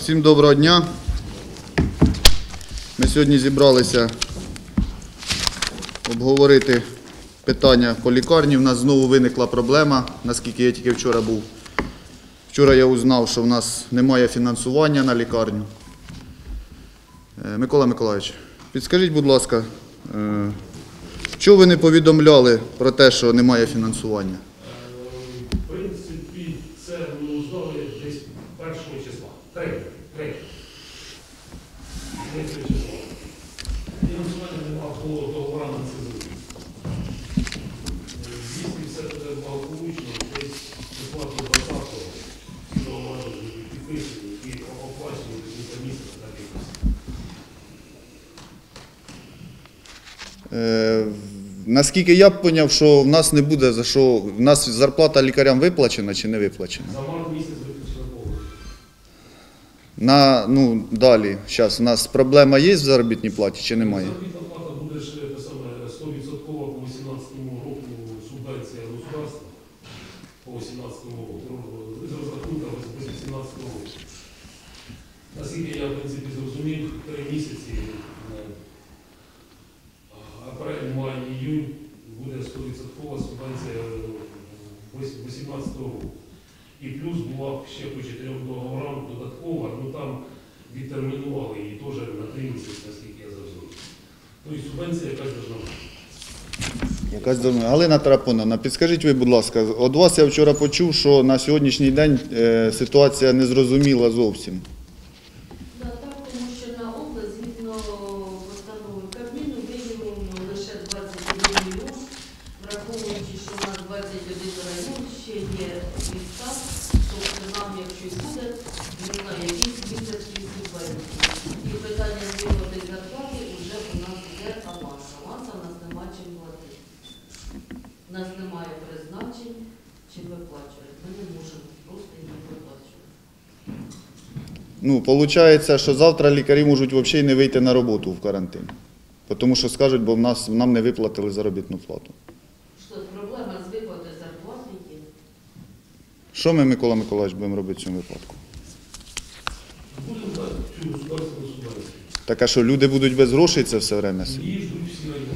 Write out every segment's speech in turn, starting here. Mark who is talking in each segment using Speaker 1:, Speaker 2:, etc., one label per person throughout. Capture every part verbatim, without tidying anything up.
Speaker 1: Всім доброго дня. Ми сьогодні зібралися обговорити питання по лікарні. У нас знову виникла проблема, наскільки я тільки вчора був. Вчора я узнав, що в нас немає фінансування на лікарню. Микола Миколайович, підскажіть, будь ласка, чого ви не повідомляли про те, що немає фінансування?
Speaker 2: В принципі, це ми узнали десь першого числа. Третє. Третє. Третє числа. Фінансування немає було договора на ЦЗУ. Дійсно, все буде благополучно, десь числа до двадцятого договори підписані і оплачені до кінця місяця та якось.
Speaker 1: Наскільки я зрозумів, що в нас не буде за що, в нас зарплата лікарям виплачена чи не виплачена?
Speaker 2: За март місяць виключена повністю.
Speaker 1: На, ну, далі, зараз, у нас проблема є в заробітній платі чи немає?
Speaker 2: Заробітна плата буде ще те саме сто відсотків по вісімнадцятому року субвенція государства по вісімнадцятому року, з розрахунка по вісімнадцятому року. Наскільки я, в принципі, зрозумів, три місяці, апрель, май, іюнь, буде сто відсотків субвенція вісімнадцятого року. І плюс була ще по чотирьом договорам додаткова, ну там відтермінували її теж на три місяці, наскільки я зрозумів. Ну і субвенція якась должна бути.
Speaker 1: Якась должна. Галина Тарапоновна, підскажіть ви, будь ласка, від вас я вчора почув, що на сьогоднішній день е, ситуація незрозуміла зовсім.
Speaker 3: Да, так, тому що на область, згідно постанови Кабміну, виділено лише двадцять один мільйон, враховуючи, що у нас двадцять один район, ще є міста, тобто нам, якщо й буде, не знаю, якісь місяці субвенції. І питання з виплати зарплати вже у нас є аванс. Аванса у нас немає чим платити. У нас немає призначень, чим виплачувати. Ми не можемо просто їх виплачувати.
Speaker 1: Ну, виходить, що завтра лікарі можуть взагалі не вийти на роботу в карантин. Тому що скажуть, бо в нас, нам не виплатили заробітну плату.
Speaker 3: Що, проблема з виплати зарплати є?
Speaker 1: Що ми, Микола Миколайович, будемо робити в цьому випадку?
Speaker 2: Будемо дати цю государственну субвенцію.
Speaker 1: Так, а що, люди будуть без грошей це все время?
Speaker 2: Її ждуть всі райони.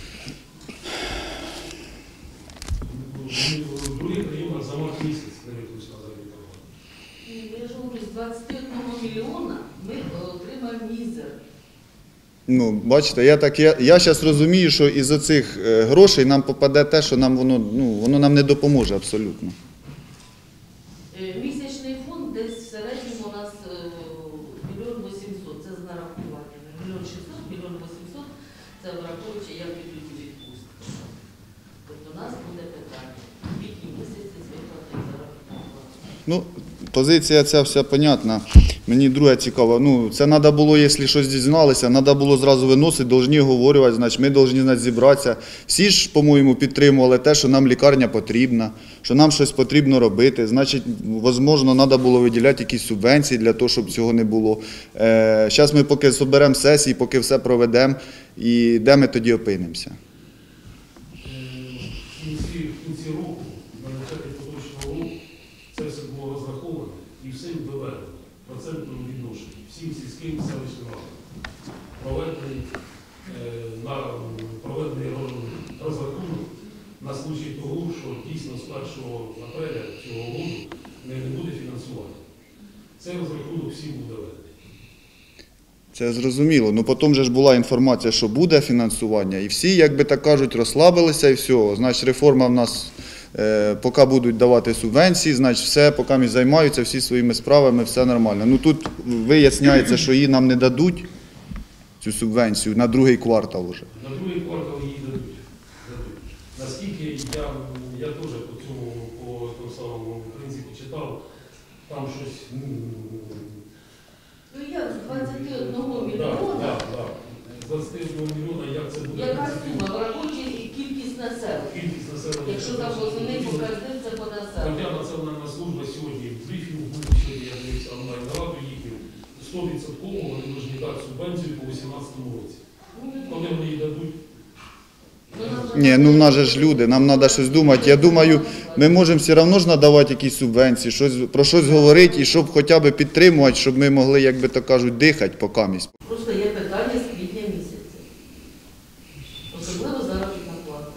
Speaker 2: В других районах за март місяць не виключна заробітна плата.
Speaker 3: Я ж говорю, з двадцяти одного мільйона ми отримаємо мізер.
Speaker 1: Ну, бачите, я так я, я зараз розумію, що із оцих е, грошей нам попаде те, що нам воно, ну, воно нам не допоможе абсолютно.
Speaker 3: Е, Місячний фонд десь в середньому у нас е, мільйон вісімсот, це з нарахуваннями. Мільйон шістсот, мільйон вісімсот, це враховуючи, як підуть у відпустку. Тобто у нас буде питання. Квітні місяці з виплати заробітної плати.
Speaker 1: Ну, позиція ця вся понятна. Мені друге цікаво. Ну, це треба було, якщо щось дізналися, треба було зразу виносити, повинні говорити, значить, ми повинні значить, зібратися. Всі ж, по-моєму, підтримували те, що нам лікарня потрібна, що нам щось потрібно робити. Значить, можливо, треба було виділяти якісь субвенції для того, щоб цього не було. Е, зараз ми поки зберемо сесії, поки все проведемо, і де ми тоді опинимося?
Speaker 2: В кінці, в кінці року, на початку поточного року, це все було розраховано і всім доведено в процентному відношенні. Всім сільським селищним радам. Проведений, е, на, проведений розрахунок на случай того, що дійсно з першого апреля цього року не, не буде фінансування. Цей розрахунок всім буде доведений.
Speaker 1: Це зрозуміло. Ну потім же ж була інформація, що буде фінансування, і всі, як би так кажуть, розслабилися і все. Значить, реформа в нас, е, поки будуть давати субвенції, значить все, поки ми займаються всі своїми справами, все нормально. Ну тут виясняється, що її нам не дадуть, цю субвенцію, на другий квартал вже.
Speaker 2: На другий квартал її дадуть. дадуть. Наскільки я, я теж по цьому, по тому самому принципі читав, там щось...
Speaker 3: Ну як з двадцяти одного
Speaker 2: Так,
Speaker 3: мільйона,
Speaker 2: так, так. З двадцяти одного мільйона, як це буде?
Speaker 3: яка сума, враховуючи кількість населення.
Speaker 2: Кількість населення.
Speaker 3: Якщо там восени показник, це по населенню.
Speaker 2: Хоча національна служба сьогодні, брифінг був сьогодні, я дивився онлайн-раду їхню, сто відсотків вони повинні дати субвенцію по вісімнадцятому році. Коли вони її дадуть?
Speaker 3: Ну, нам
Speaker 1: Ні, ну в нас же ж люди, нам треба щось думати. Я думаю, ми можемо все одно ж надавати якісь субвенції, щось, про щось говорити, і щоб хоча б підтримувати, щоб ми могли, як би то кажуть, дихати покамість.
Speaker 3: Просто є питання з квітня місяця. Особливо заробітна плата.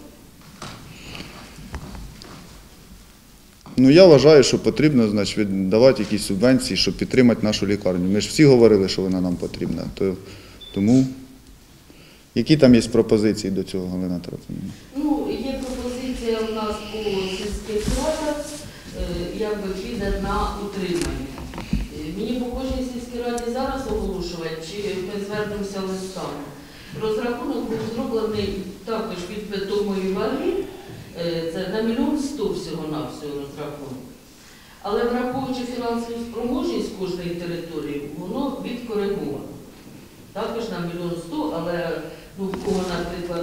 Speaker 1: Ну, я вважаю, що потрібно, значить, віддавати якісь субвенції, щоб підтримати нашу лікарню. Ми ж всі говорили, що вона нам потрібна. То, тому, які там є пропозиції до цього, Галина Трофимівна?
Speaker 3: Ну, є пропозиція у нас по сільських радах, е, якби піде на утримання. Е, Мені по кожній сільській раді зараз оголошувати, чи ми звернемося листами. Розрахунок був зроблений також від питомої ваги, е, це на мільйон сто всього-навсього розрахунок. Але враховуючи фінансову спроможність кожної території, воно відкориговано. Також на мільйон сто, але ну, в кого, наприклад,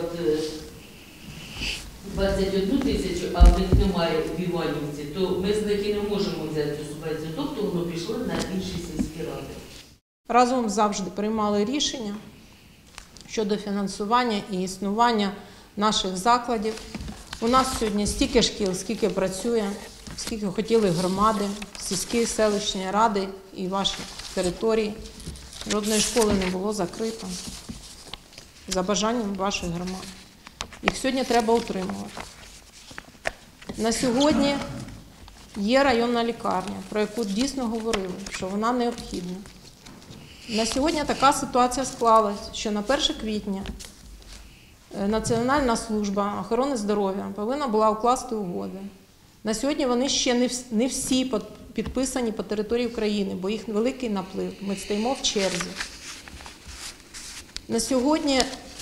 Speaker 3: двадцять одну тисячу, а в них немає в Іванівці, то ми з них і не можемо взяти цю субвенцію. Тобто воно пішло на інші сільські ради.
Speaker 4: Разом завжди приймали рішення щодо фінансування і існування наших закладів. У нас сьогодні стільки шкіл, скільки працює, скільки хотіли громади, сільські селищні ради і ваші території. Жодної школи не було закрито за бажанням ваших громад. Їх сьогодні треба утримувати. На сьогодні є районна лікарня, про яку дійсно говорили, що вона необхідна. На сьогодні така ситуація склалась, що на перше квітня Національна служба охорони здоров'я повинна була укласти угоди. На сьогодні вони ще не всі, не всі підписані по території України, бо їх великий наплив. Ми стоїмо в черзі. На сьогодні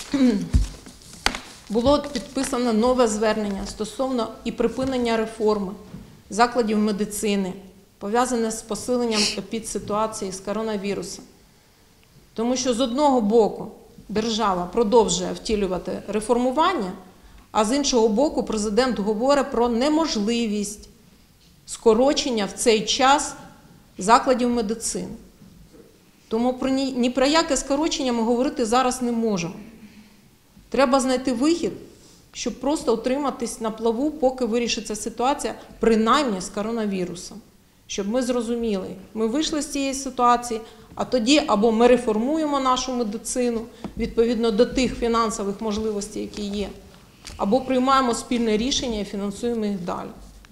Speaker 4: було підписано нове звернення стосовно і припинення реформи закладів медицини, пов'язане з посиленням епідситуації з коронавірусом. Тому що з одного боку держава продовжує втілювати реформування, а з іншого боку президент говорить про неможливість скорочення в цей час закладів медицини. Тому про ні, ні про яке скорочення ми говорити зараз не можемо. Треба знайти вихід, щоб просто утриматись на плаву, поки вирішиться ситуація, принаймні з коронавірусом. Щоб ми зрозуміли, ми вийшли з цієї ситуації, а тоді або ми реформуємо нашу медицину відповідно до тих фінансових можливостей, які є, або приймаємо спільне рішення і фінансуємо їх далі.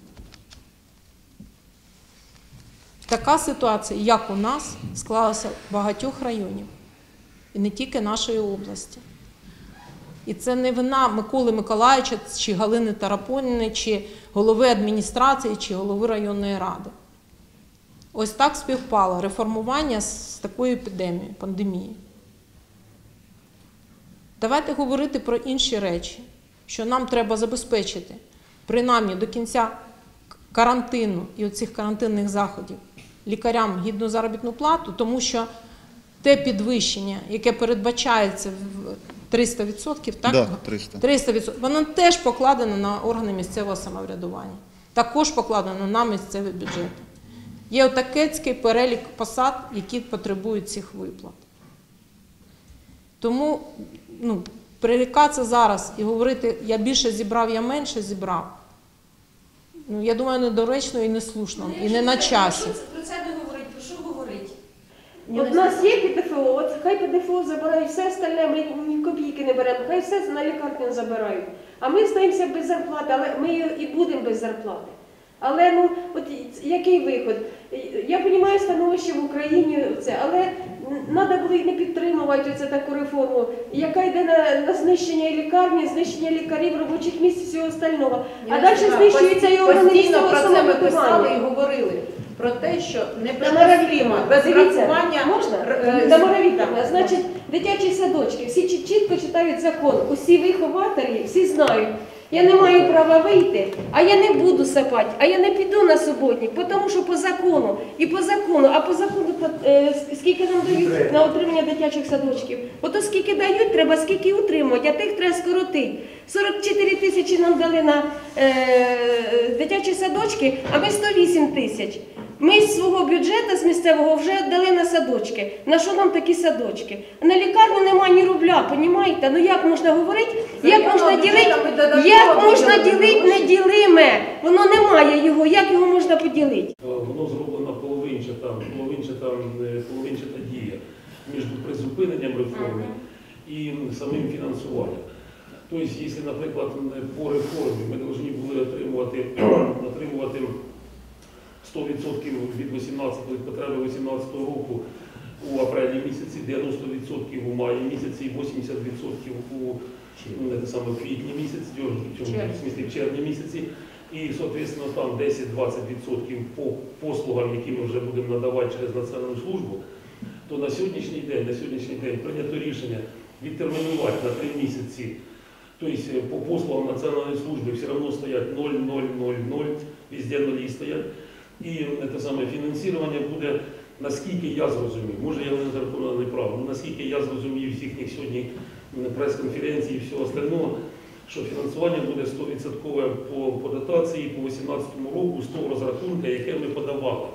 Speaker 4: Така ситуація, як у нас, склалася в багатьох районів, і не тільки нашої області. І це не вина Миколи Миколайовича, чи Галини Тарапоніної, чи голови адміністрації, чи голови районної ради. Ось так співпало реформування з такою епідемією, пандемією. Давайте говорити про інші речі, що нам треба забезпечити, принаймні до кінця карантину і оцих карантинних заходів, лікарям гідну заробітну плату, тому що те підвищення, яке передбачається в триста відсотків, так?
Speaker 1: Да, триста.
Speaker 4: триста відсотків, воно теж покладено на органи місцевого самоврядування, також покладено на місцеві бюджети. Є отакецький перелік посад, які потребують цих виплат. Тому ну, прирікатися зараз і говорити, я більше зібрав, я менше зібрав, ну, я думаю, недоречно і неслушно, і не на часі.
Speaker 5: Про це не говорить, про що говорить?
Speaker 6: От у нас є ПДФО, от хай ПДФО забирають все остальне, ми ні копійки не беремо, хай все на лікарню забирають. А ми знаємося без зарплати, але ми і будемо без зарплати. Але ну, от який виход? Я розумію становище в Україні, це, але треба було і не підтримувати оце таку реформу, яка йде на, на знищення лікарні, знищення лікарів, робочих місць і всього остального. А далі знищується і органи
Speaker 5: Постійно
Speaker 6: місцевого
Speaker 5: про це ми писали і
Speaker 6: самоврядування.
Speaker 5: говорили. Про те, що не
Speaker 6: Тамара
Speaker 5: припустимо
Speaker 6: Вікторівна,
Speaker 5: без
Speaker 6: дивіться,
Speaker 5: врахування...
Speaker 6: можна?
Speaker 5: е,
Speaker 6: Тамара Вікторівна,
Speaker 5: так,
Speaker 6: значить, дитячі садочки, всі чіт- чітко читають закон, усі вихователі, всі знають. Я не маю права вийти, а я не буду сапати, а я не піду на суботник, тому що по закону, і по закону, а по закону е, скільки нам дають на утримання дитячих садочків? Ото скільки дають, треба скільки утримувати, а тих треба скоротити. сорок чотири тисячі нам дали на е, дитячі садочки, а ми сто вісім тисяч. Ми з свого бюджету, з місцевого, вже дали на садочки. На що нам такі садочки? На лікарню немає ні рубля, понімаєте? Ну як можна говорити, як можна ділити, як можна ділити неділиме? Воно немає його, як його можна поділити?
Speaker 2: Воно зроблена половинчата, половинчата, половинчата дія між призупиненням реформи і самим фінансуванням. Тобто, якщо, наприклад, по реформі ми повинні були отримувати, отримувати сто відсотків від вісімнадцятого, від потреби вісімнадцятого року у апрелі місяці, дев'яносто відсотків у маї місяці, вісімдесят відсотків у те саме, квітні місяці, в смислі, в червні місяці. І, відповідно, там десять-двадцять відсотків по послугам, які ми вже будемо надавати через Національну службу, то на сьогоднішній день, на сьогоднішній день прийнято рішення відтермінувати на три місяці. Тобто по послугам Національної служби все одно стоять нуль, нуль, нуль, нуль, везде нулі стоять. І це саме фінансування буде, наскільки я зрозумів, може я не переконаний прав, але наскільки я зрозумів з їхніх сьогодні прес-конференцій і всього остального, що фінансування буде сто відсотків по, по дотації по дві тисячі вісімнадцятому року з того розрахунку, яке ми подавали.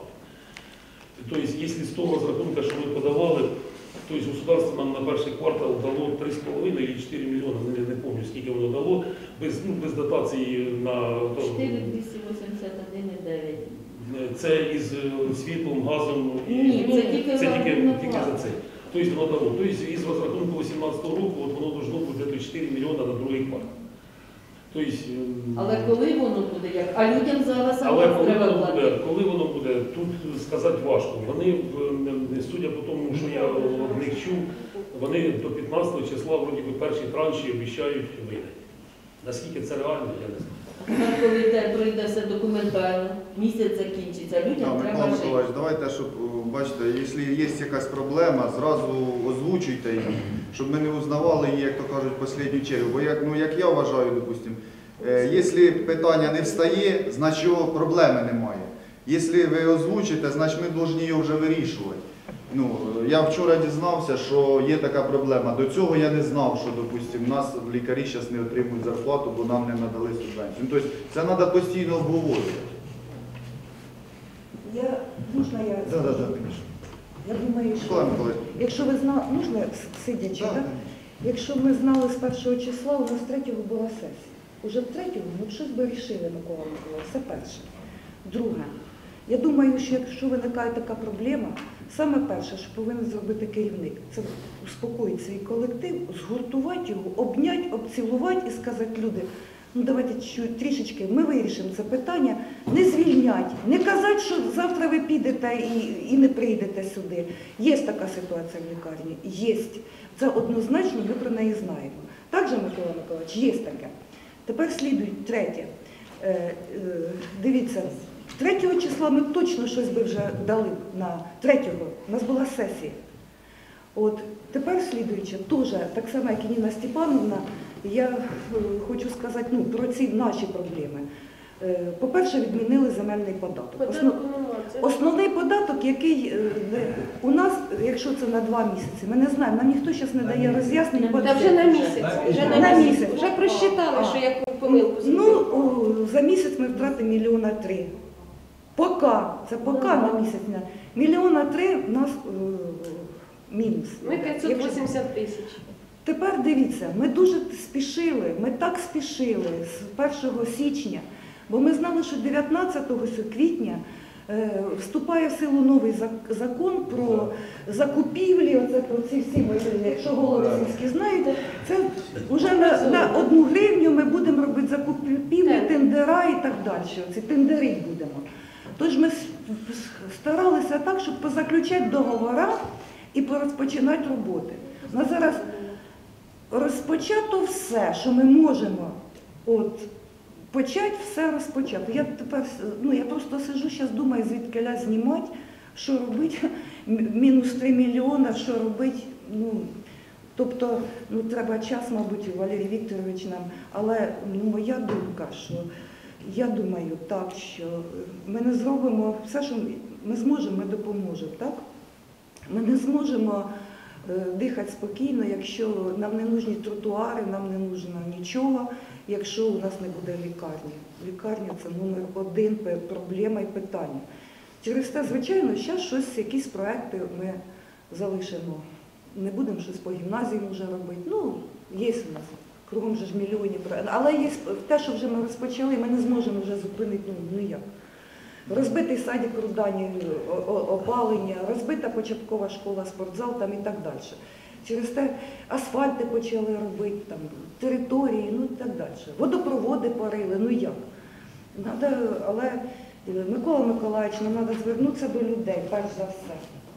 Speaker 2: Тобто, якщо з того розрахунку, що ми подавали, тобто государство нам на перший квартал дало три з половиною чи чотири мільйони, не, не пам'ятаю, скільки воно дало, без, ну, без дотації на...
Speaker 3: чотири двісті вісімдесят один і дев'ять.
Speaker 2: Це із світлом, газом, і
Speaker 3: Ні, це тільки
Speaker 2: це
Speaker 3: за
Speaker 2: тільки,
Speaker 3: рахунок
Speaker 2: тільки за
Speaker 3: плати.
Speaker 2: це. Тобто воно дало. Тобто із розрахунку вісімнадцятого року от воно должно бути чотири мільйони на другий квартал. Тобто,
Speaker 3: Але коли воно буде, як? А людям зараз
Speaker 2: але коли
Speaker 3: треба
Speaker 2: воно буде,
Speaker 3: платити.
Speaker 2: коли воно буде, тут сказати важко. Вони, судя по тому, що я в них чув, вони до п'ятнадцятого числа, вроді би, перші транші обіцяють видати. Наскільки це реально, я не знаю.
Speaker 3: Тепер, коли йде, пройде все документально, місяць закінчиться,
Speaker 1: Да,
Speaker 3: людям
Speaker 1: Микола
Speaker 3: треба жити.
Speaker 1: Миколаївич, давайте, щоб, о, бачите, якщо є якась проблема, зразу озвучуйте її, щоб ми не узнавали її, як то кажуть, в останню чергу. Бо як, ну, як я вважаю, допустим, е, якщо питання не встає, значить його проблеми немає. Якщо ви озвучите, значить ми повинні його вже вирішувати. Ну, я вчора дізнався, що є така проблема. До цього я не знав, що, допустим, у нас лікарі зараз не отримують зарплату, бо нам не надали субвенцію. Ну, тобто це треба постійно обговорювати.
Speaker 7: Я, можна я
Speaker 1: Да, да,
Speaker 7: скажу?
Speaker 1: да, конечно.
Speaker 7: Я думаю, що
Speaker 1: Микола Миколаївич.
Speaker 7: якщо ви знали, можна с- сидячи,
Speaker 1: Да.
Speaker 7: так? Якщо ми знали з першого числа, у нас третього була сесія. Уже в третього, ну щось би рішили, Микола Миколаївич, це перше. Друге, я думаю, що якщо виникає така проблема, саме перше, що повинен зробити керівник, це успокоїти свій колектив, згуртувати його, обняти, обцілувати і сказати, люди, ну давайте чуть- трішечки, ми вирішимо це питання, не звільнять, не казати, що завтра ви підете і, і не прийдете сюди. Є така ситуація в лікарні, є. Це однозначно, ми про неї знаємо. Так же, Микола Миколаївич, є таке. Тепер слідують третє. Е, е, дивіться, третього числа ми точно щось би вже дали на третього. У нас була сесія. От тепер слідуючи, теж так само, як і Ніна Степановна, я е, хочу сказати ну, про ці наші проблеми. Е, по-перше, відмінили земельний податок. Основ-
Speaker 6: Податку нема, це-
Speaker 7: Основний податок, який е, не- у нас, якщо це на два місяці, ми не знаємо, нам ніхто зараз не дає роз'яснень. бо
Speaker 6: Та вже на місяць, вже на,
Speaker 7: На
Speaker 6: місяць.
Speaker 7: місяць.
Speaker 6: Вже просчитали, що яку помилку
Speaker 7: Ну,
Speaker 6: зробили.
Speaker 7: о, за місяць ми втратимо мільйона три. Пока, це поки на місяць. не. Мільйона три у нас е, мінус.
Speaker 6: Ми п'ятсот вісімдесят тисяч.
Speaker 7: Тепер дивіться, ми дуже спішили, ми так спішили з першого січня, бо ми знали, що дев'ятнадцятого квітня е, вступає в силу новий зак- закон про закупівлі, оце про ці всі мої, якщо голови сільські знають, це вже на, на одну гривню ми будемо робити закупівлі, тендера і так далі. Ці тендери будемо. Тож ми с- с- старалися так, щоб позаключати договори і порозпочинати роботи. На зараз розпочато все, що ми можемо от, почати, все розпочати. Я тепер, ну, я просто сиджу, зараз думаю, звідкиля знімати, що робити, М- мінус три мільйони, що робити. Ну, Тобто, ну треба час, мабуть, Валерій Вікторович нам, але ну, моя думка, що я думаю так, що ми не зробимо все, що ми зможемо, ми допоможемо, так? Ми не зможемо е, дихати спокійно, якщо нам не нужні тротуари, нам не нужно нічого, якщо у нас не буде лікарні. Лікарня – це номер один проблема і питання. Через те, звичайно, зараз щось, якісь проекти ми залишимо. Не будемо щось по гімназіям вже робити. Ну, є у нас, кругом же ж мільйонні проекти. Але є те, що вже ми розпочали, ми не зможемо вже зупинити ну, ніяк. Розбитий садик Рудані, опалення, розбита початкова школа, спортзал там і так далі. Через те асфальти почали робити, там, території, ну і так далі. Водопроводи парили, ну як? Надо, але Микола Миколаївич, нам треба звернутися до людей, перш за все.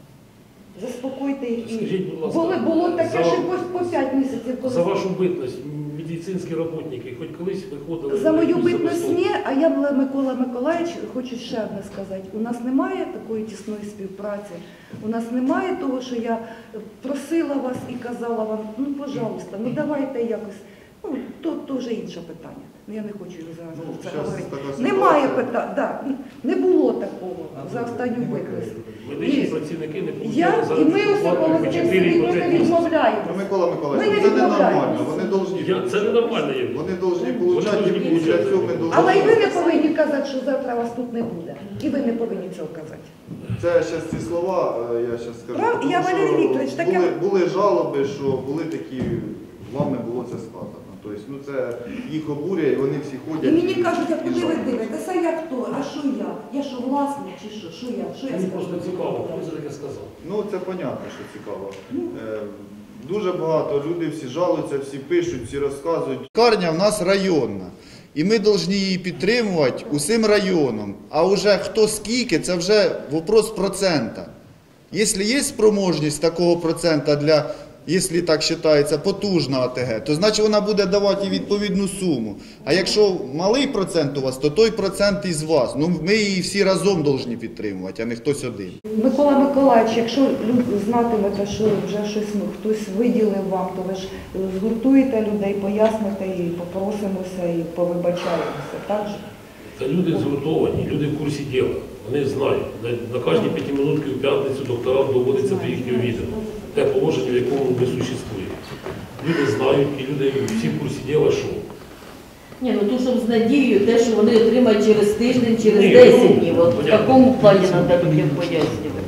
Speaker 7: Заспокойте їх.
Speaker 2: Скажіть, будь ласка,
Speaker 7: Було, було таке,
Speaker 2: за-
Speaker 7: що по, по п'ять місяців. Коли...
Speaker 2: За вашу битність, медицинські роботники, хоч колись виходили...
Speaker 7: За
Speaker 2: на
Speaker 7: мою
Speaker 2: якусь
Speaker 7: битність
Speaker 2: забастовку?
Speaker 7: ні, а я, Микола Миколаївич, хочу ще одне сказати. У нас немає такої тісної співпраці, у нас немає того, що я просила вас і казала вам, ну, пожалуйста, ну давайте якось, ну, то, то вже інше питання. Ну, я не хочу зараз
Speaker 1: Ну,
Speaker 7: про це
Speaker 1: щас
Speaker 7: говорити.
Speaker 1: така
Speaker 7: Немає
Speaker 1: ситуація.
Speaker 7: питань, да, не було такого за останню битність.
Speaker 2: Медичні
Speaker 7: І
Speaker 2: працівники не
Speaker 7: Я,
Speaker 2: получали
Speaker 7: і ми
Speaker 2: зарплату
Speaker 7: особливо
Speaker 2: по
Speaker 7: цим
Speaker 2: чотири
Speaker 7: собі
Speaker 2: по
Speaker 7: не
Speaker 2: п'ять місяців.
Speaker 7: відмовляємо.
Speaker 1: Ну, Микола Миколаївич,
Speaker 7: Ми не
Speaker 1: це
Speaker 7: відмовляємося.
Speaker 1: ненормально, вони повинні
Speaker 2: Я- Це ненормально є.
Speaker 1: Вони повинні
Speaker 2: Вони
Speaker 1: получати,
Speaker 2: повинні
Speaker 1: і для
Speaker 2: получати.
Speaker 1: цього ми
Speaker 7: Але і ви
Speaker 1: повинні.
Speaker 7: не повинні казати, що завтра вас тут не буде. І ви не повинні цього казати.
Speaker 1: Це зараз ці слова, е, я зараз скажу.
Speaker 7: Прав-
Speaker 1: тому
Speaker 7: я,
Speaker 1: що
Speaker 7: Валерій Вікторович, таке-
Speaker 1: були, були жалоби, що були такі, вам не було це сказано. Тобто, ну це їх обурює, і вони всі ходять.
Speaker 7: І мені кажуть, а
Speaker 1: і
Speaker 7: куди ви
Speaker 1: жалуються.
Speaker 7: дивитеся, а я хто? А що я? Я що, власник чи що? Що я? Що я
Speaker 2: Мені
Speaker 7: скажу?
Speaker 2: просто цікаво, хто це таке сказав.
Speaker 1: Ну, це понятно, що цікаво. Е, Дуже багато людей всі жалуються, всі пишуть, всі розказують. Лікарня в нас районна. І ми повинні її підтримувати усім районом. А вже хто скільки, це вже вопрос процента. Якщо є спроможність такого процента для, якщо так вважається, потужна АТГ, то значить вона буде давати відповідну суму. А якщо малий процент у вас, то той процент із вас. Ну, ми її всі разом повинні підтримувати, а не хтось один.
Speaker 7: Микола Миколаївич, якщо люди знатимете, що вже щось ну, хтось виділив вам, то ви ж згуртуєте людей, поясните і попросимося, і повибачаємося, так же?
Speaker 2: Та люди згуртовані, люди в курсі діла. Вони знають. На, на кожній п'ятиминутці в п'ятницю докторам доводиться до їхнього відома. Те положення, в якому не существує. Люди знають, і люди всі в курсі діла, що.
Speaker 3: Ні, ну то, щоб з надією, те, що вони отримають через тиждень, через
Speaker 2: Ні,
Speaker 3: десять
Speaker 2: ну,
Speaker 3: днів. От в
Speaker 2: понятно.
Speaker 3: такому плані треба людям пояснювати.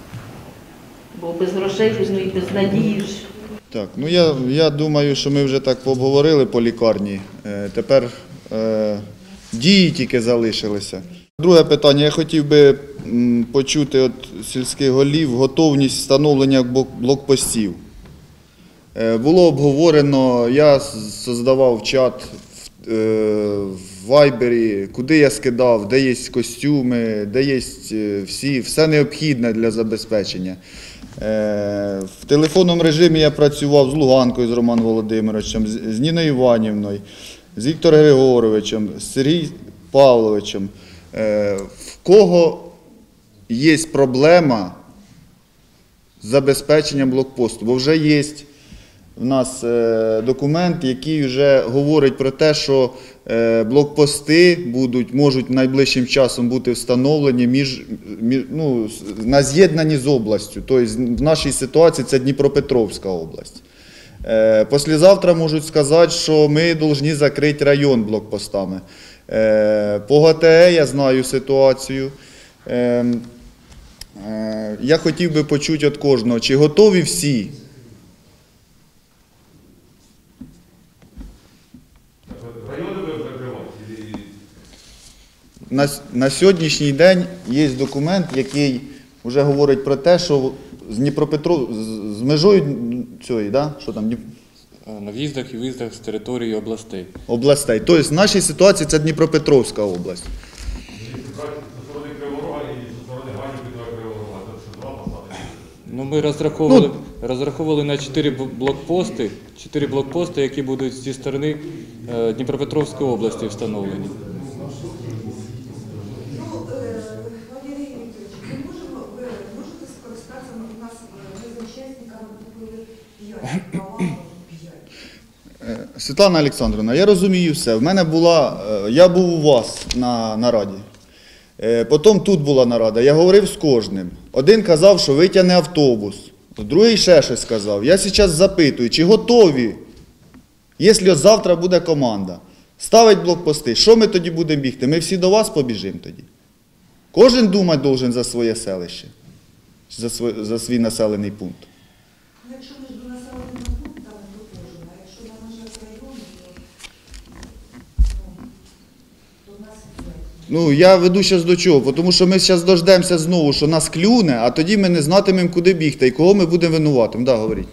Speaker 3: Бо без грошей, ну і без надії ж.
Speaker 1: Так, ну я, я думаю, що ми вже так обговорили по лікарні. Е, тепер е, дії тільки залишилися. Друге питання. Я хотів би м, почути від сільських голів готовність встановлення блок- блокпостів. Е, було обговорено, я с- создавав чат в, е, в Вайбері, куди я скидав, де є костюми, де є е, всі, все необхідне для забезпечення. Е, В телефонному режимі я працював з Луганкою, з Романом Володимировичем, з з Ніною Іванівною, з Віктором Григоровичем, з Сергієм Павловичем. Е, В кого є проблема з забезпеченням блокпосту? Бо вже є в нас е, документ, який вже говорить про те, що е, блокпости будуть, можуть найближчим часом бути встановлені між, між, ну, з- на з'єднанні з областю. Тобто в нашій ситуації це Дніпропетровська область. Е, Послезавтра можуть сказати, що ми повинні закрити район блокпостами. Е, По ГТЕ я знаю ситуацію. Е, е, Я хотів би почути від кожного, чи готові всі?
Speaker 8: Районы будем закрывать? Или...
Speaker 1: На, с- на сьогоднішній день є документ, який вже говорить про те, що з Дніпропетров... з- з межою цієї, да? Що там, Дніп-
Speaker 9: На в'їздах і виїздах з території областей.
Speaker 1: областей. Тобто в нашій ситуації це Дніпропетровська область.
Speaker 8: Если брать со стороны Криворога и со стороны Ганьки до Криворога, это все два посадки.
Speaker 9: Ну, ми розраховували, розраховували на чотири б- блокпости, чотири блокпости, які будуть зі сторони е, Дніпропетровської області встановлені.
Speaker 7: Ну, Валерій Вікторович, ми можемо, ви можете скористатися, у нас ми з учасниками купили ящик,
Speaker 1: Світлана Олександровна, я розумію все. В мене була, е, я був у вас на нараді. Е, Потім тут була нарада. Я говорив з кожним. Один казав, що витягне автобус. Другий ще щось сказав. Я зараз запитую, чи готові, якщо завтра буде команда, ставить блокпости, що ми тоді будемо бігти? Ми всі до вас побіжимо тоді. Кожен думати должен за своє селище, за свій, за свій населений пункт.
Speaker 7: Якщо між населеними пунктами, то кожен, а якщо на межах району, то, то нас і
Speaker 1: Ну, я веду зараз до чого, тому що ми зараз дождемося знову, що нас клюне, а тоді ми не знатимемо, куди бігти і кого ми будемо винуватим. Да, говоріть.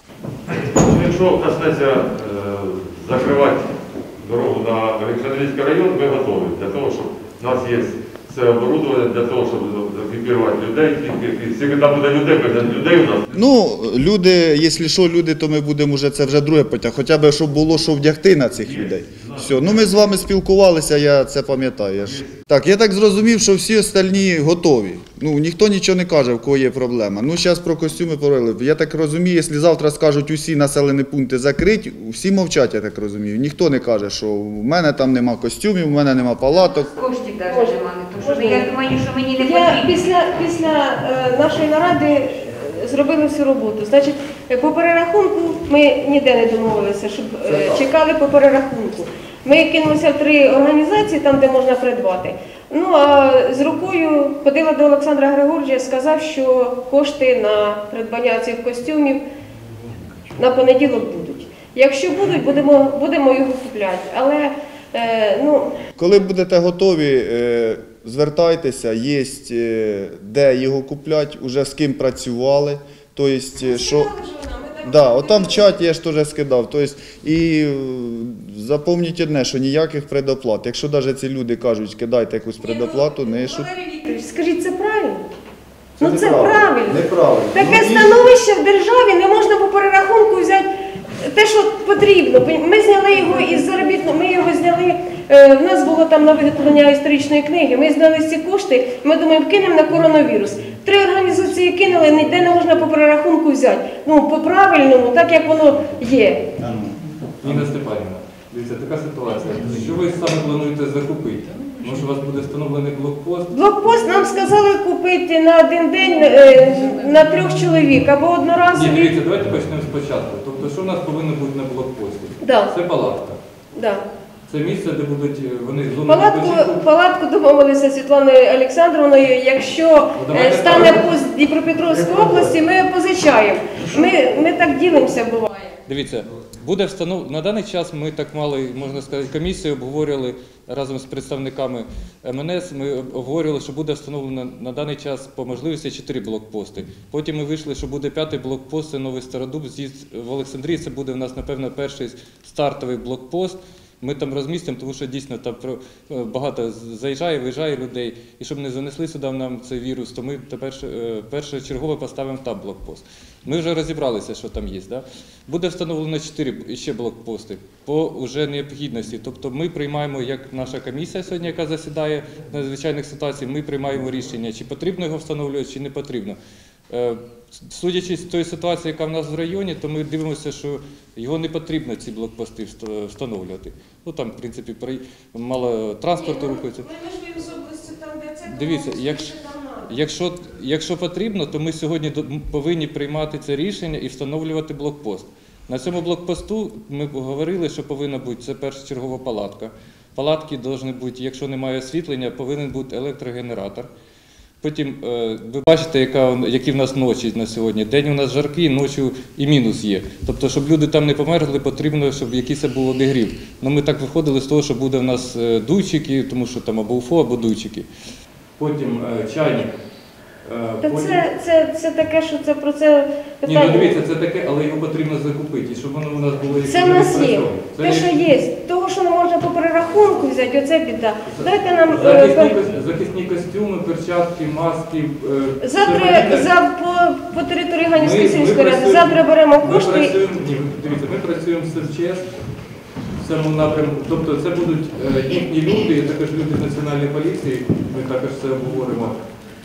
Speaker 8: Ну, якщо коснеться е, закривати дорогу на Олександрійський район, ми готові для того, щоб у нас є все оборудоване для того, щоб закіпірувати людей. Скільки там буде людей, людей у нас.
Speaker 1: Ну, люди, якщо що, люди, то ми будемо вже, це вже друге питання, хоча б, щоб було що вдягти на цих людей. Все, ну ми з вами спілкувалися, я це пам'ятаю. Я ж. Так, я так зрозумів, що всі остальні готові. Ну, ніхто нічого не каже, в кого є проблема. Ну, зараз про костюми поговорили. Я так розумію, якщо завтра скажуть усі населені пункти закриті, всі мовчать, я так розумію. Ніхто не каже, що в мене там нема костюмів, в мене нема палаток.
Speaker 5: Коштів навіть немає, тому що я думаю, що мені не
Speaker 6: Я
Speaker 5: потрібно.
Speaker 6: після, після е, нашої наради е, зробили всю роботу. Значить, е, по перерахунку ми ніде не домовилися, щоб е, чекали по перерахунку. Ми кинулися в три організації, там, де можна придбати. Ну, а з рукою ходила до Олександра Григоровича, сказав, що кошти на придбання цих костюмів на понеділок будуть. Якщо будуть, будемо, будемо його купляти. Але, е, ну...
Speaker 1: Коли будете готові, е, звертайтеся, є е, де його купляти, уже з ким працювали. Тобто, е, що... Да, отам в чаті я ж теж скидав. Тобто, і е, запам'ятайте одне, що ніяких предоплат. Якщо навіть ці люди кажуть, кидайте якусь предоплату, не шут.
Speaker 6: Валерій Вікторович, скажіть, це правильно?
Speaker 1: Це
Speaker 6: Ну це
Speaker 1: неправильно.
Speaker 6: правильно.
Speaker 1: Неправильно.
Speaker 6: Таке
Speaker 1: Ну, і-
Speaker 6: становище в державі, не можна по перерахунку взяти те, що потрібно. Ми зняли його із заробітного, ми його зняли, е, в нас було там на виготовлення історичної книги, ми зняли ці кошти, ми думаємо, кинемо на коронавірус. Три організації кинули, ніде не можна по перерахунку взяти. Ну, по-правильному, так як воно є.
Speaker 9: Ніна Степанівна, дивіться, така ситуація. Що ви саме плануєте закупити? Може, у вас буде встановлений блокпост?
Speaker 6: Блокпост нам сказали купити на один день е, на трьох чоловік або
Speaker 9: Ні,
Speaker 6: одноразові.
Speaker 9: дивіться, давайте почнемо спочатку. Тобто, що в нас повинно бути на блокпості?
Speaker 6: Да.
Speaker 9: Це палатка.
Speaker 6: Да.
Speaker 9: Це місце, де будуть е, вони зони
Speaker 6: Палатку,
Speaker 9: відпочинку.
Speaker 6: палатку домовилися з Світланою Олександровною. Якщо
Speaker 9: давайте
Speaker 6: е, стане
Speaker 9: так.
Speaker 6: пост Дніпропетровської області, ми позичаємо. Ми, ми так ділимося, буває.
Speaker 9: Дивіться, буде встанов... на даний час ми так мали, можна сказати, комісію обговорювали разом з представниками Ем Ен Ес, ми обговорювали, що буде встановлено на даний час по можливості чотири блокпости. Потім ми вийшли, що буде п'ятий блокпост, це Новий Стародуб, з'їзд в Олександрії, це буде в нас, напевно, перший стартовий блокпост. Ми там розмістимо, тому що дійсно там багато заїжджає, виїжджає людей. І щоб не занесли сюди нам цей вірус, то ми тепер першочергово поставимо там блокпост. Ми вже розібралися, що там є. Да? Буде встановлено чотири ще блокпости по вже необхідності. Тобто ми приймаємо, як наша комісія сьогодні, яка засідає на надзвичайних ситуаціях, ми приймаємо рішення, чи потрібно його встановлювати, чи не потрібно. Судячи з тої ситуації, яка в нас в районі, то ми дивимося, що його не потрібно, ці блокпости встановлювати. Ну там, в принципі, мало транспорту рухається. Дивіться, якщо, якщо, якщо потрібно, то ми сьогодні повинні приймати це рішення і встановлювати блокпост. На цьому блокпосту ми говорили, що повинна бути, це першочергова палатка. Палатки повинні бути, якщо немає освітлення, повинен бути електрогенератор. Потім, ви бачите, яка, які в нас ночі на сьогодні. День у нас жаркий, ночі і мінус є. Тобто, щоб люди там не померзли, потрібно, щоб якийсь був обігрів. Ну, ми так виходили з того, що буде в нас дуйчики, тому що там або УФО, або дуйчики. Потім чайник.
Speaker 6: Та
Speaker 9: Потім...
Speaker 6: це, це, це таке, що це про це
Speaker 9: Ні,
Speaker 6: питання.
Speaker 9: ну дивіться, це таке, але його потрібно закупити, щоб воно у нас було...
Speaker 6: Це в нас є.
Speaker 9: Це
Speaker 6: Те, що є. Того, що не можна по перерахунку взяти, оце біда. Дайте нам...
Speaker 9: Захисні,
Speaker 6: е,
Speaker 9: кос- захисні костюми, перчатки, маски... е,
Speaker 6: Завтра
Speaker 9: термобільне-
Speaker 6: за, по, по території
Speaker 9: Ми-
Speaker 6: Ганівської
Speaker 9: ми
Speaker 6: сільської ради,
Speaker 9: працюємо-
Speaker 6: завтра беремо
Speaker 9: Ми
Speaker 6: кошти.
Speaker 9: працюємо, ні, дивіться, ми працюємо з СевЧЕС в цьому напрямку. Тобто це будуть е, їхні люди, і також люди Національної поліції, ми також це обговоримо.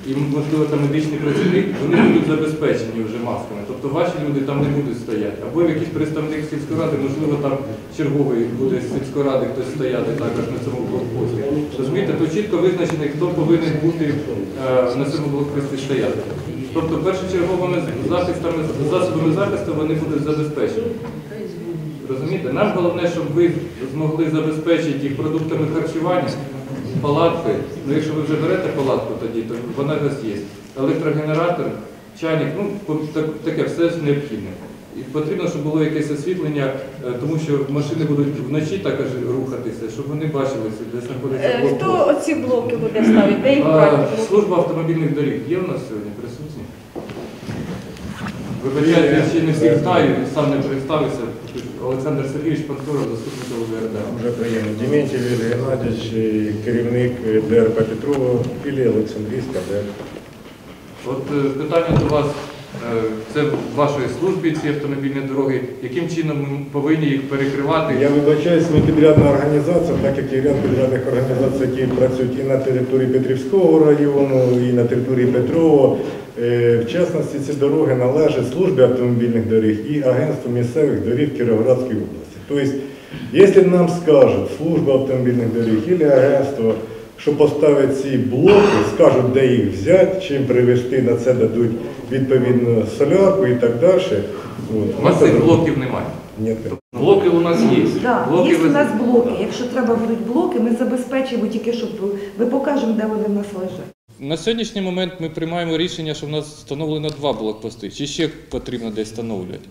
Speaker 9: і, можливо, там медичний працівник, вони будуть забезпечені вже масками. Тобто ваші люди там не будуть стояти. Або якийсь представник сільської ради, можливо, там черговий буде з сільської ради хтось стояти також на цьому блокпості. Розумієте, то чітко визначено, хто повинен бути е, на цьому блокпості стояти. Тобто першочерговими захистами, засобами захисту вони будуть забезпечені. Розумієте? Нам головне, щоб ви змогли забезпечити їх продуктами харчування, палаткою. Ну, якщо ви вже берете палатку тоді, то вона у вас є. Електрогенератор, чайник, ну, таке все необхідне. І потрібно, щоб було якесь освітлення, тому що машини будуть вночі також рухатися, щоб вони бачили, де знаходиться блокпост.
Speaker 6: Хто оці блоки буде ставити? Де їх брати?
Speaker 9: Служба автомобільних доріг є у нас сьогодні присутні? Вибачайте, я ще не всіх знаю, сам не представився. Олександр Сергійович Панкуров, заступник голови РДА.
Speaker 10: Дуже приємно. Дементів Юрій Геннадійович, керівник ДРП Петрова, філія Олександрійська ДРП.
Speaker 9: От е, питання до вас. Е, Це в вашій службі ці автомобільні дороги. Яким чином ми повинні їх перекривати?
Speaker 10: Я вибачаюсь, ми підрядна організація, так як і ряд підрядних організацій, які працюють і на території Петрівського району, і на території Петрова. Е, В частності ці дороги належать службі автомобільних доріг і агентству місцевих доріг Кіровоградської області. Тобто, якщо нам скажуть служба автомобільних доріг або агентство, що поставить ці блоки, скажуть, де їх взяти, чим привезти, на це дадуть відповідну солярку і так далі. От.
Speaker 9: У вас цих блоків немає?
Speaker 10: Ні.
Speaker 9: Блоки у нас є.
Speaker 7: Так,
Speaker 9: Блоки
Speaker 7: є
Speaker 9: ви-
Speaker 7: у нас блоки. Якщо треба будуть блоки, ми забезпечимо тільки, щоб ми покажемо, де вони в нас лежать.
Speaker 9: На сьогоднішній момент ми приймаємо рішення, що в нас встановлено два блокпости. Чи ще потрібно десь встановлювати?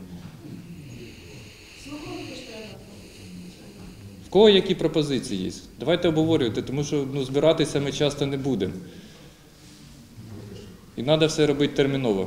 Speaker 9: В кого які пропозиції є? Давайте обговорювати, тому що ну, збиратися ми часто не будемо. І треба все робити терміново.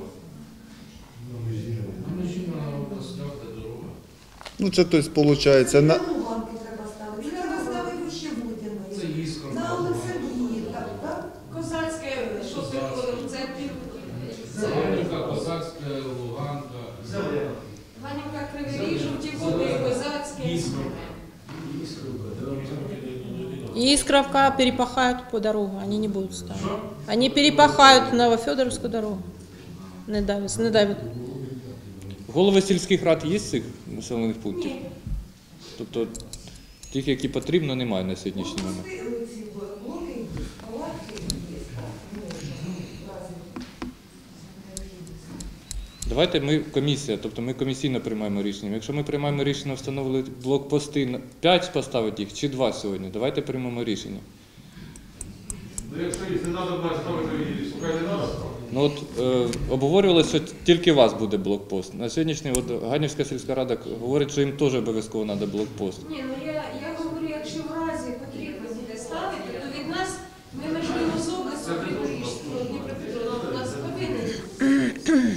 Speaker 1: Ну це тобто, виходить, на...
Speaker 7: Треба ставити. Треба ставити ще Будяної.
Speaker 2: Це іскра.
Speaker 7: На Олександрівка, так?
Speaker 3: Козацьке, що приходить в церкві?
Speaker 2: Зеленка, Козацька, Луганка.
Speaker 3: Ганівка, Кривий Ріг, жовті води, Козацьке.
Speaker 2: Іскра.
Speaker 4: Искровка перепахают по дорогу, они не будут ставить. Они перепахают Новофедоровскую дорогу. Не давят, не давят.
Speaker 9: Голови сільських рад є з цих населених пунктів? Тобто тих, які потрібно, немає на сьогоднішній момент. Давайте ми комісія, тобто ми комісійно приймаємо рішення. Якщо ми приймаємо рішення встановити блокпости, п'ять поставити їх чи два сьогодні, давайте приймемо рішення.
Speaker 8: Ну, якщо їх не треба буде ставити, шукай не треба ставити.
Speaker 9: Ну от е, обговорювалося, що тільки у вас буде блокпост. На сьогоднішній от Ганівська сільська рада говорить, що їм теж обов'язково треба блокпост.
Speaker 3: Ні, ну я, я говорю, якщо в разі потрібно буде ставити, то від нас, ми межуємо з областю Дніпропетровського, Дніпропетровського, у нас повинен.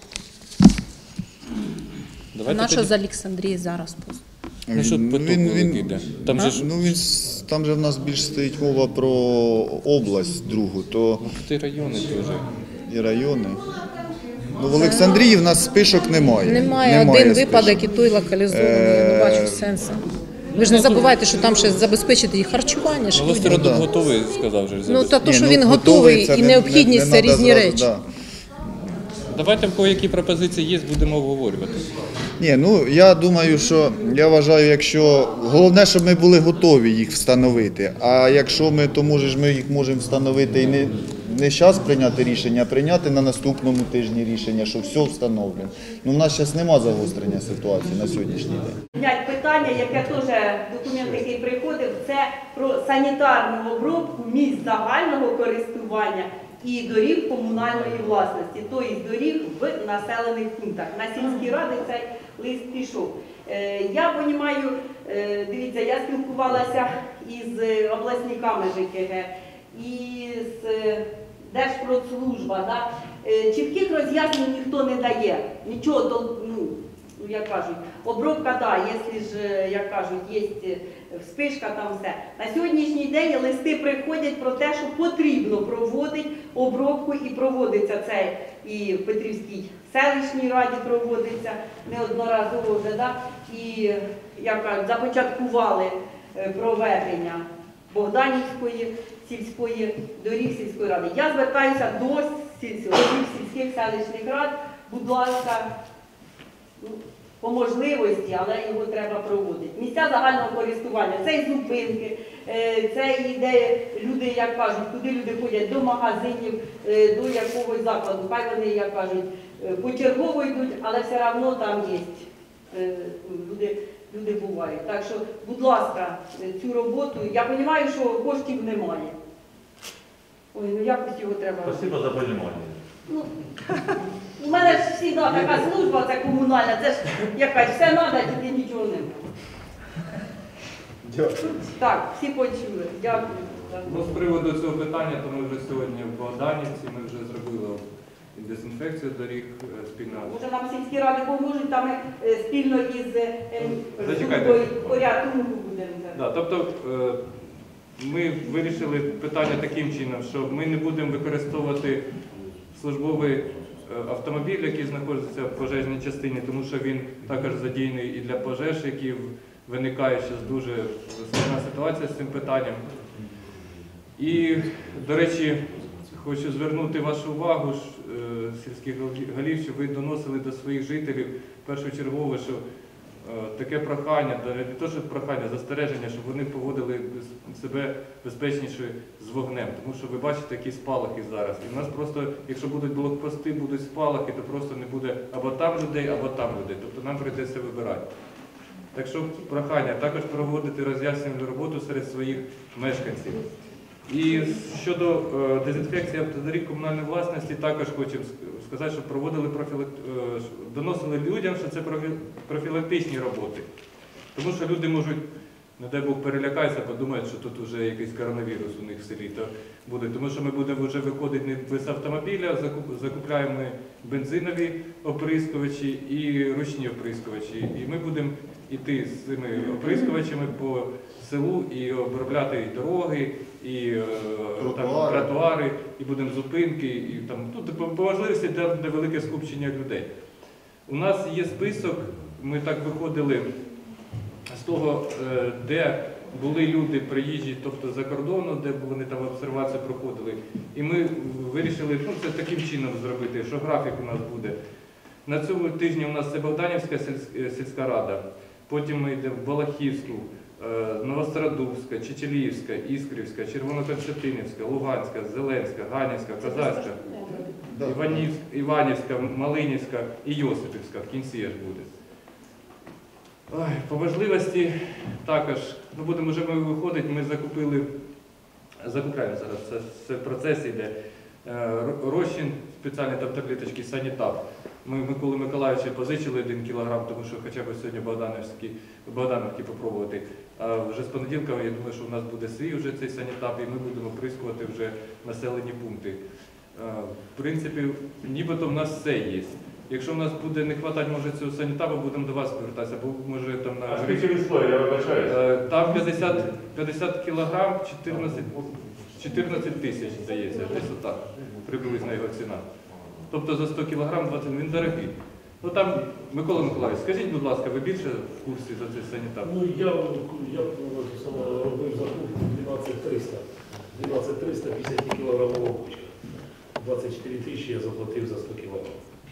Speaker 9: Давайте
Speaker 4: Наша
Speaker 9: тоді-
Speaker 4: з Олександрії зараз пост.
Speaker 9: Ну що
Speaker 1: Він-
Speaker 9: поток
Speaker 1: він-
Speaker 9: великий
Speaker 1: він-
Speaker 9: йде? Там же ж
Speaker 1: Ну, він, с- там же в нас більш стоїть мова про область другу, то
Speaker 9: ті райони теж.
Speaker 1: і райони. Ну, в Олександрії в нас спишок немає.
Speaker 4: Немає, один
Speaker 1: спишок.
Speaker 4: випадок і той локалізований, я не бачу сенсу. Ви ж не забувайте, що там ще забезпечити їх харчування ж
Speaker 9: Ну,
Speaker 4: людям.
Speaker 9: Стародуб
Speaker 1: да.
Speaker 9: готовий, сказав вже.
Speaker 4: Ну, та то,
Speaker 1: Ні,
Speaker 4: що
Speaker 1: ну,
Speaker 4: він готовий,
Speaker 1: це
Speaker 4: і
Speaker 1: не-
Speaker 4: необхідність
Speaker 1: не-
Speaker 4: це
Speaker 1: не надо
Speaker 4: різні
Speaker 1: зразу,
Speaker 4: речі.
Speaker 1: да.
Speaker 9: Давайте в кого які пропозиції є, будемо обговорювати.
Speaker 1: Ні, ну я думаю, що я вважаю, якщо головне, щоб ми були готові їх встановити. А якщо ми, то може ж ми їх можемо встановити і не, не зараз прийняти рішення, а прийняти на наступному тижні рішення, що все встановлено. Ну, в нас зараз немає загострення ситуації на сьогоднішній день.
Speaker 11: П'ять питання, яке теж документ, який приходив, це про санітарну обробку місць загального користування і доріг комунальної власності, тобто доріг в населених пунктах. На сільські ради цей лист пішов. Е, Я розумію, е, дивіться, я спілкувалася із обласниками ЖКГ, і з е, Держпродслужба. Да? Е, Чітких роз'яснень ніхто не дає. Нічого, до- ну, ну, як кажуть, обробка, да, якщо ж, як кажуть, є вспишка, там все. На сьогоднішній день листи приходять про те, що потрібно проводити обробку, і проводиться це і в Петрівській селищній раді проводиться неодноразово вже, да? І, як кажуть, започаткували е, проведення Богданівської сільської доріг сільської ради. Я звертаюся до сільських, сільських селищних рад, будь ласка, ну, по можливості, але його треба проводити. Місця загального користування, це і зупинки, е, це йде люди, як кажуть, куди люди ходять, до магазинів, е, до якогось закладу. Хай вони, як кажуть, е, почергово йдуть, але все одно там є е, люди. Люди бувають. Так що, будь ласка, цю роботу, я розумію, що коштів немає. Ой, ну якось його треба.
Speaker 8: Спасибо за розуміння.
Speaker 11: Ну, у мене ж завжди така служба, це комунальна, це ж якась все треба, тільки нічого немає.
Speaker 10: Дякую.
Speaker 11: Так, всі почули. Дякую.
Speaker 9: Ну, з приводу цього питання, то ми вже сьогодні в Богданівці, ми вже зробили дезінфекцію доріг е, спільно.
Speaker 11: Може нам сільські ради поможуть, там ми е, спільно із е,
Speaker 9: Зачекайте.
Speaker 11: службою порятунку будемо.
Speaker 9: Да, тобто е, ми вирішили питання таким чином, що ми не будемо використовувати службовий е, автомобіль, який знаходиться в пожежній частині, тому що він також задійний і для пожеж, які виникають зараз дуже складна ситуація з цим питанням. І, до речі, хочу звернути вашу увагу, е, сільських голів, щоб ви доносили до своїх жителів першочергово, що е, таке прохання, не те, що прохання, застереження, щоб вони поводили себе безпечніше з вогнем. Тому що ви бачите, які спалахи зараз. І в нас просто, якщо будуть блокпости, будуть спалахи, то просто не буде або там людей, або там людей. Тобто нам прийдеться вибирати. Так що прохання також проводити роз'яснювальну роботу серед своїх мешканців. І щодо е, дезінфекції автодоріг комунальної власності, також хочу сказати, що проводили профілак... е, доносили людям, що це профі... профілактичні роботи. Тому що люди можуть, не дай Бог, перелякаються, подумають, що тут вже якийсь коронавірус у них в селі то буде. Тому що ми будемо вже виходити не без автомобіля, закуп... закупляємо бензинові оприскувачі і ручні оприскувачі. І ми будемо йти з цими оприскувачами по селу і обробляти і дороги, і е, там, тротуари, і будемо зупинки, і там, ну, по, по можливості для, для велике скупчення людей. У нас є список, ми так виходили з того, е, де були люди приїжджі, тобто за кордону, де вони там обсервацію проходили. І ми вирішили, ну, це таким чином зробити, що графік у нас буде. На цьому тижні у нас це Богданівська сільська рада, потім ми йдемо в Балахівську, Новосародовська, Чечеліївська, Іскрівська, Червоноконстантинівська, Луганська, Зеленська, Ганівська, Казацька, Іванівська, Іванівська, Малинівська і Йосипівська в кінці аж буде. Ой, по можливості також, ну будемо вже ми виходити, ми закупили, закупляємо зараз, це, це в процесі йде, розчин, спеціальні там таблеточки Санітап. Ми Миколи Миколаївича позичили один кілограм, тому що хоча б сьогодні Богдановські, Богдановки попробувати. А вже з понеділка, я думаю, що у нас буде свій вже цей санітап, і ми будемо прискувати вже населені пункти. В принципі, нібито в нас все є. Якщо в нас буде не вистачати, може, цього санітапу, будемо до вас повертатися, бо може там на...
Speaker 8: А скільки відслої, я вибачаюсь?
Speaker 9: Там п'ятдесят, п'ятдесят кілограм, чотирнадцять, чотирнадцять тисяч, здається, десь отак, приблизна його ціна. Тобто за сто кілограм двадцять, він дорогий. Ну там, Микола Миколаївич, скажіть, будь ласка, ви більше в курсі за цей санітар?
Speaker 2: Ну, я, я робив закупку дванадцять триста. дванадцять триста, п'ятдесят кілограмова бочка. двадцять чотири тисячі я заплатив за сто кілограм.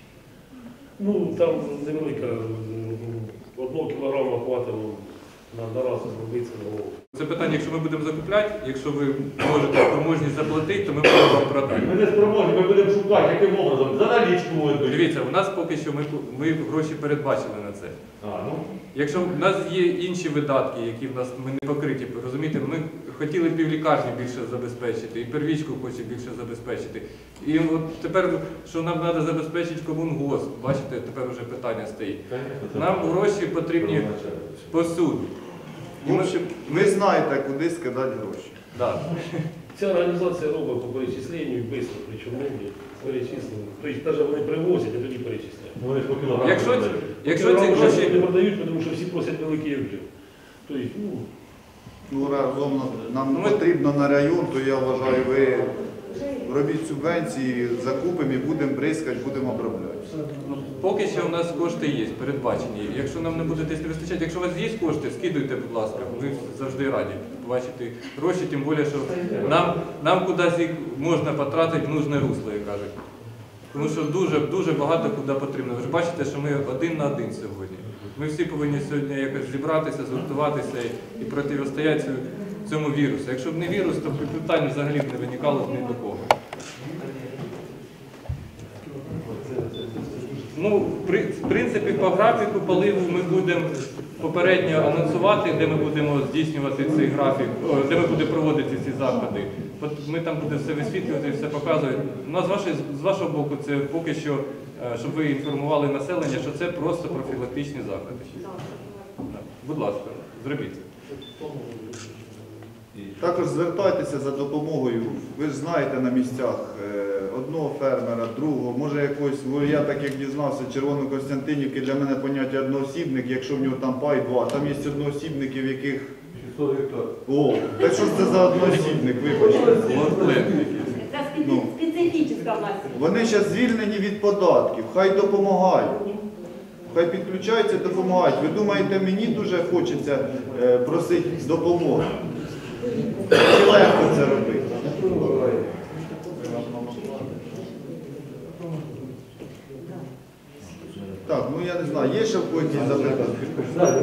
Speaker 2: Ну, там невелика, одного кілограма хватило на, на раз зробити на голову.
Speaker 9: Це питання, якщо ми будемо закупляти, якщо ви можете спроможність заплатити, то ми можемо вам продати.
Speaker 8: Ми не спроможні, ми будемо шукати, яким образом, за налічку будемо.
Speaker 9: Дивіться, у нас поки що ми, ми гроші передбачили на це.
Speaker 8: А, ну.
Speaker 9: Якщо в нас є інші видатки, які в нас ми не покриті, розумієте, ми хотіли півлікарні більше забезпечити, і первічку хоче більше забезпечити. І от тепер, що нам треба забезпечити комунгос, бачите, тепер вже питання стоїть. Нам гроші потрібні повсюди.
Speaker 1: В общем, ви знаєте, куди скидати гроші.
Speaker 9: Да.
Speaker 2: Ця організація робить по перечисленню і швидко, причому перечислено. Тобто навіть вони привозять, а тоді перечисляють.
Speaker 8: Вони ж по кілограму
Speaker 9: Якщо,
Speaker 8: продають.
Speaker 9: якщо ці гроші...
Speaker 2: не продають, тому що всі просять великий об'єм. Тобто, ну,
Speaker 1: Ну, разом нам
Speaker 9: Ну, ми-
Speaker 1: потрібно на район, то я вважаю, ви робіть субвенції, закупимо і будемо бризкати, будемо обробляти.
Speaker 9: Ну, поки що у нас кошти є, передбачені. Якщо нам не буде десь не вистачати, якщо у вас є кошти, скидуйте, будь ласка. Ми завжди раді бачити гроші, тим більше, що нам, нам кудись їх можна потратити в нужне русло, як кажуть. Тому що дуже, дуже багато куди потрібно. Ви ж бачите, що ми один на один сьогодні. Ми всі повинні сьогодні якось зібратися, згуртуватися і протистояти цьому вірусу. Якщо б не вірус, то питань взагалі б не виникало б ні до кого. Ну, в принципі, по графіку поливу ми будемо попередньо анонсувати, де ми будемо здійснювати цей графік, де ми будемо проводити ці заходи. От ми там будемо все висвітлювати, все показувати. Ну, а з вашої, з вашого боку, це поки що, щоб ви інформували населення, що це просто профілактичні заходи. Будь ласка, зробіть це.
Speaker 1: Також звертайтеся за допомогою. Ви ж знаєте на місцях одного фермера, другого, може якогось, я так як дізнався, Червонокостянтинівки, для мене поняття одноосібник, якщо в нього там пай два, там є одноосібники, в яких...
Speaker 8: шістсот гектарів.
Speaker 1: О, так що ж це за одноосібник, вибачте?
Speaker 11: Це
Speaker 1: Ну.
Speaker 11: специфічна в нас.
Speaker 1: Вони зараз звільнені від податків, хай допомагають. Хай підключаються, допомагають. Ви думаєте, мені дуже хочеться е, просити допомоги? Чи легко це робити? Так, ну я не знаю, є ще в когось якісь запитання?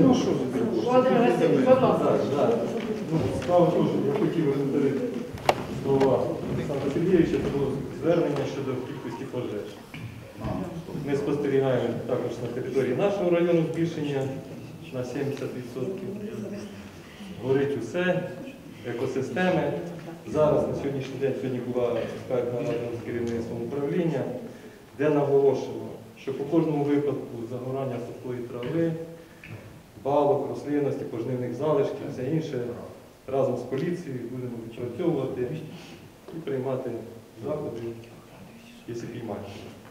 Speaker 12: Справа в тому, що я хотів розповідати слова Олександра Сергійовича, це було звернення щодо кількості пожеж. Ми спостерігаємо також на території нашого району збільшення на сімдесят відсотків. Горить усе, екосистеми. Зараз, на сьогоднішній день, сьогодні була експертна рада з керівництвом управління, де наголошено, що по кожному випадку загорання сухої трави, балок, рослинності, пожнивних залишків, все інше, разом з поліцією будемо відпрацьовувати і приймати заходи, якщо піймаємо.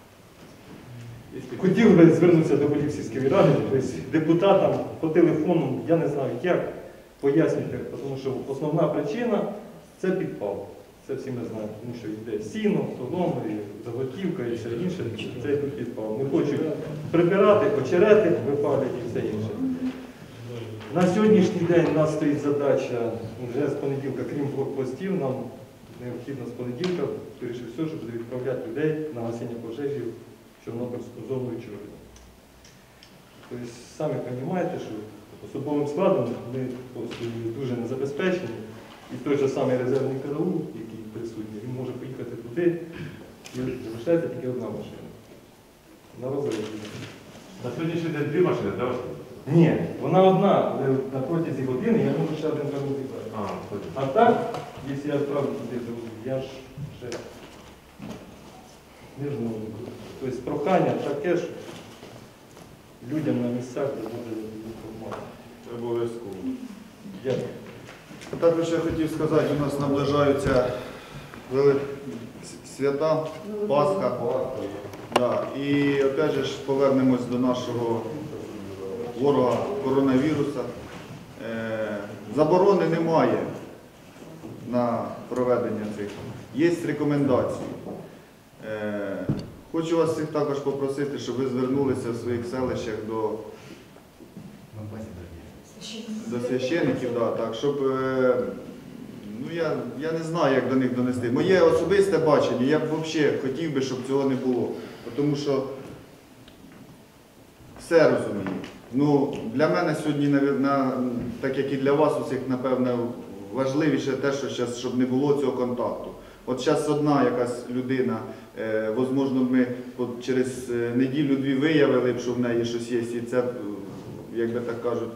Speaker 12: Хотів би звернутися до голів сільської ради, тобто депутатам по телефону, я не знаю як, пояснюйте, тому що основна причина – це підпал. Це всі ми знаємо, тому що йде сіно, солома, заготівка і все інше, це йде підпал. Не хочуть прибирати, очерети, випалюють і все інше. На сьогоднішній день у нас стоїть задача вже з понеділка, крім блокпостів, нам необхідно з понеділка, скоріше все, щоб відправляти людей на гасіння пожежі в Чорнобильську зону і Чорнобиль. Тобто, самі розумієте, що особовим складом ми дуже не забезпечені. І той же самий резервний караул, який присутній, він може поїхати туди і залишається тільки одна машина. На розгляд.
Speaker 8: На сьогоднішній день дві машини, так?
Speaker 12: Ні, вона одна, але на протязі години я можу ще один караул зібрати.
Speaker 8: А,
Speaker 12: а так, якщо я відправлю туди, то я ж вже не зможу. Тобто прохання таке, що людям на місцях буде допомагати.
Speaker 1: Обов'язково.
Speaker 12: Дякую.
Speaker 1: Також я хотів сказати, у нас наближаються вели- свята, Пасха. Да. І опять же ж повернемось до нашого ворога коронавіруса. Е, заборони немає на проведення цих. Є рекомендації. Е, хочу вас всіх також попросити, щоб ви звернулися в своїх селищах до До священників, да, так, щоб, е, ну я, я не знаю, як до них донести. Моє особисте бачення, я б взагалі хотів би, щоб цього не було. Тому що все розумію. Ну, для мене сьогодні, на, так як і для вас усіх, напевне, важливіше те, що зараз, щоб не було цього контакту. От зараз одна якась людина, е, можливо, ми от через неділю-дві виявили б, що в неї щось є, і це, як би так кажуть,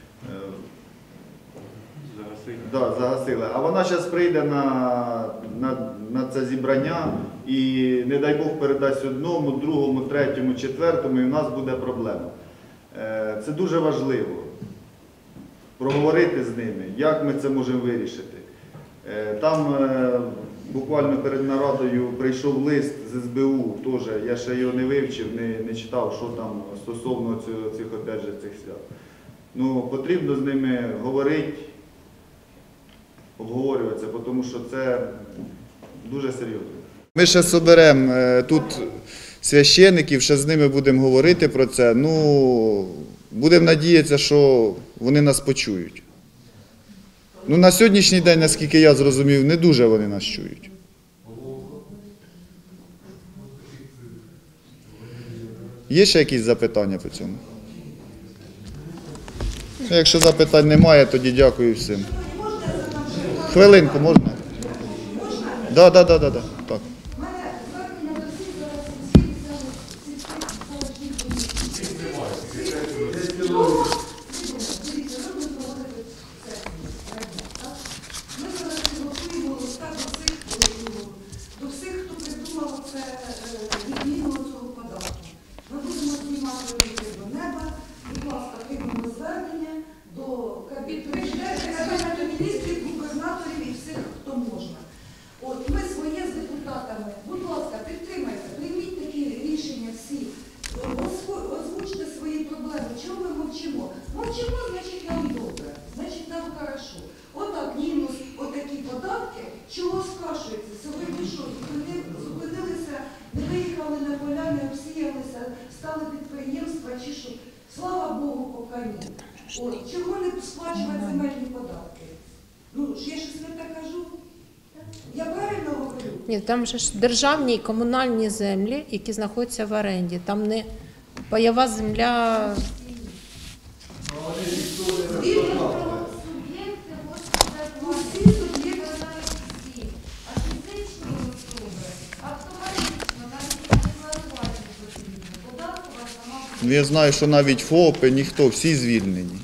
Speaker 9: Загасили.
Speaker 1: Да, загасили. А вона зараз прийде на, на, на це зібрання і, не дай Бог, передасть одному, другому, третьому, четвертому, і в нас буде проблема. Це дуже важливо. Проговорити з ними, як ми це можемо вирішити. Там буквально перед нарадою прийшов лист з ес бе у, теж, я ще його не вивчив, не, не читав, що там стосовно цього, цих, опять же, цих свят. Ну, потрібно з ними говорити, обговорюватися, тому що це Дуже серйозно. Ми ще соберемо е, тут священиків, ще з ними будемо говорити про це. Ну, будемо надіятися, що вони нас почують. Ну, на сьогоднішній день, наскільки я зрозумів, не дуже вони нас чують. Є ще якісь запитання по цьому? Якщо запитань немає, тоді дякую всім. Хвилинку можна? Да, да, да, да, да. Так.
Speaker 7: До всіх, хто придумав це відміну цього податку. Ми будемо знімати руки до неба. Будь ласка, приймемо звернення до Кабінету міністрів, губернаторів і всіх, хто можна. От ми своє з депутатами, будь ласка, підтримайте, прийміть такі рішення всі. Озвучте свої проблеми. Чого ми мовчимо? Мовчимо, значить нам добре, значить нам хорошо. Отак, мінус отакі податки, чого скашується? Сьогодні що, зупинилися, не виїхали на поля, не обсіялися, стали підприємства чи що? Слава Богу, поки ні. От, чого не сплачувати земельні податки? Ну, ж я щось не так кажу? Я правильно говорю?
Speaker 4: Ні, там же ж державні і комунальні землі, які знаходяться в оренді. Там не пайова земля.
Speaker 1: Я знаю, що навіть ФОПи, ніхто, всі звільнені.